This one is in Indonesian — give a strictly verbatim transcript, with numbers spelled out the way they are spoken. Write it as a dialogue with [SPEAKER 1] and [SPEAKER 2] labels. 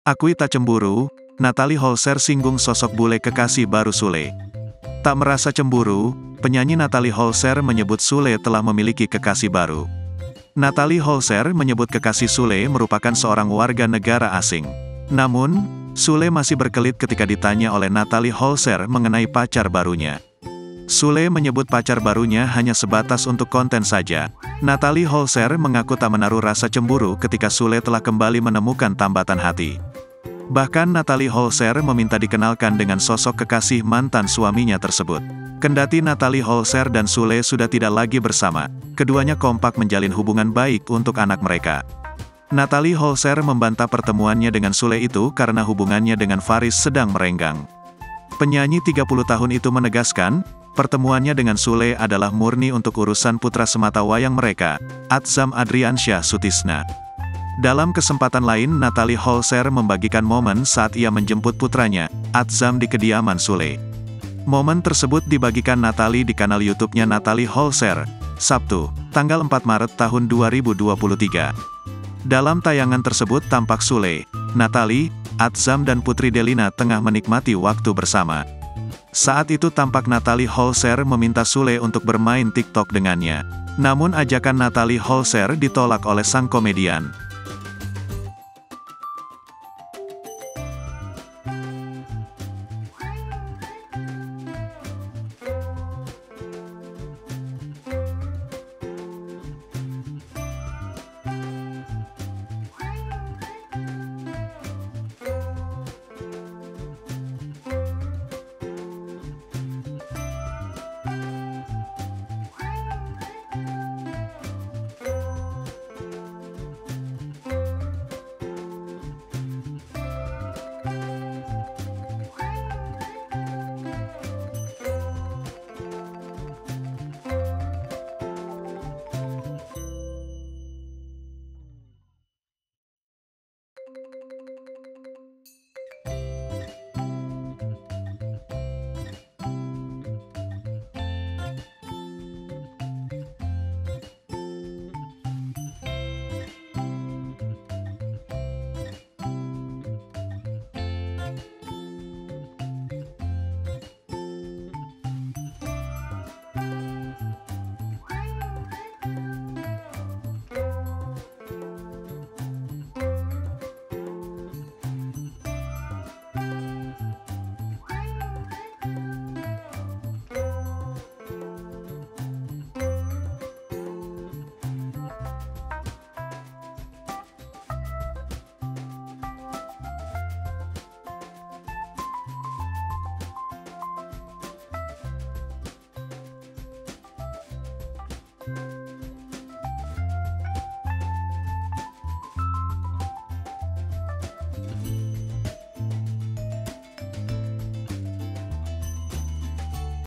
[SPEAKER 1] Akui tak cemburu, Natalie Holzer singgung sosok bule kekasih baru Sule. Tak merasa cemburu, penyanyi Natalie Holzer menyebut Sule telah memiliki kekasih baru. Natalie Holzer menyebut kekasih Sule merupakan seorang warga negara asing. Namun, Sule masih berkelit ketika ditanya oleh Natalie Holzer mengenai pacar barunya. Sule menyebut pacar barunya hanya sebatas untuk konten saja. Natalie Holzer mengaku tak menaruh rasa cemburu ketika Sule telah kembali menemukan tambatan hati. Bahkan Natalie Holzer meminta dikenalkan dengan sosok kekasih mantan suaminya tersebut. Kendati Natalie Holzer dan Sule sudah tidak lagi bersama, keduanya kompak menjalin hubungan baik untuk anak mereka. Natalie Holzer membantah pertemuannya dengan Sule itu karena hubungannya dengan Faris sedang merenggang. Penyanyi tiga puluh tahun itu menegaskan, pertemuannya dengan Sule adalah murni untuk urusan putra semata wayang mereka, Atzam Adriansyah Sutisna. Dalam kesempatan lain, Natalie Holzer membagikan momen saat ia menjemput putranya, Atzam di kediaman Sule. Momen tersebut dibagikan Natalie di kanal YouTube-nya Natalie Holzer, Sabtu, tanggal empat Maret tahun dua ribu dua puluh tiga. Dalam tayangan tersebut tampak Sule, Natalie, Atzam dan Putri Delina tengah menikmati waktu bersama. Saat itu tampak Natalie Holzer meminta Sule untuk bermain TikTok dengannya. Namun ajakan Natalie Holzer ditolak oleh sang komedian.